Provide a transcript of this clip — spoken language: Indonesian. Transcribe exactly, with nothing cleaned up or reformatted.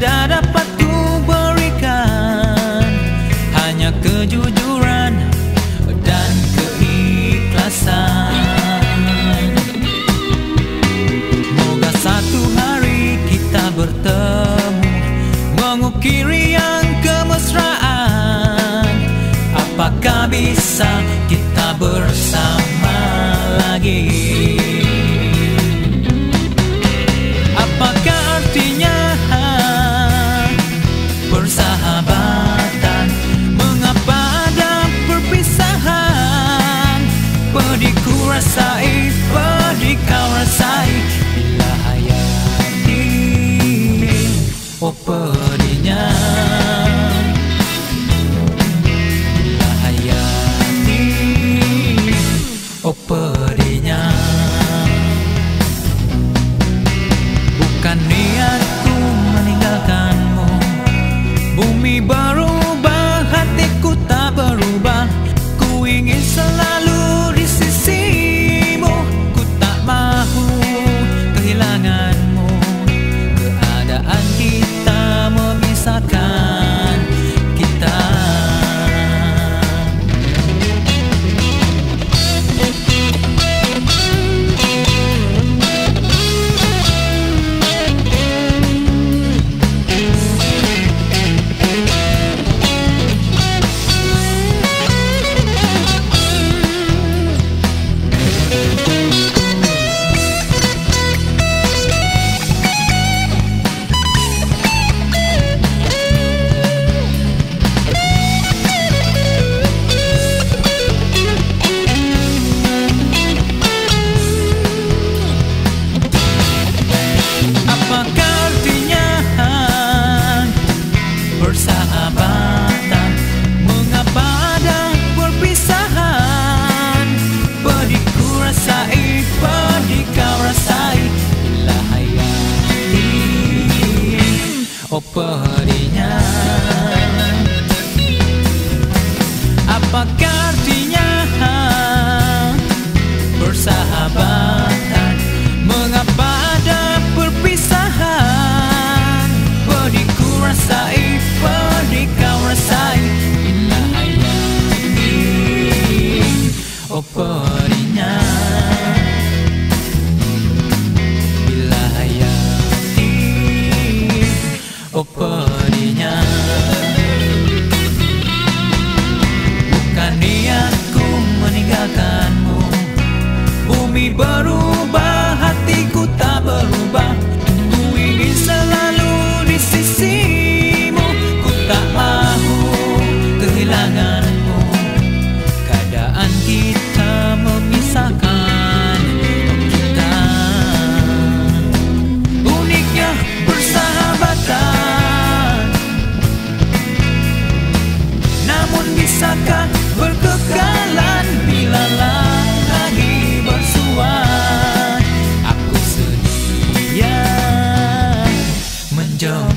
tiada dapat ku berikan, hanya kejujuran dan keikhlasan. Moga satu hari kita bertemu, mengukiri yang kemesraan. Apakah bisa kita bersama lagi? Apakah artinya persahabatan? Mengapa ada perpisahan? Pedih ku rasai, pedih kau rasai, bila hayati, oh pedihnya. Bila hayati, oh pedihnya. Bukan niatku meninggalkanmu, bumi berubah, hatiku tak berubah. Ku ingin selalu di sisimu, ku tak mahu kehilanganmu. Keadaan kita memisahkan kita. Persahabatan, mengapa ada perpisahan? Pedih ku rasai, pedih kau rasai, bila hayati, oh pedihnya. Apakah artinya persahabatan? Mengapa ada perpisahan? Pedih ku rasai, pedih kau rasai, bila hayati, oh pedihnya. Bila hayati, oh pedihnya. Bukan niatku meninggalkanmu, bumi berubah, hatiku tak berubah. Ku ingin selalu di sisimu, ku tak mahu kehilanganmu. Keadaan kita memisahkan kita. Uniknya persahabatan, namun bisakah berkekalan bila lagi bersuah? Aku sedia menjauh.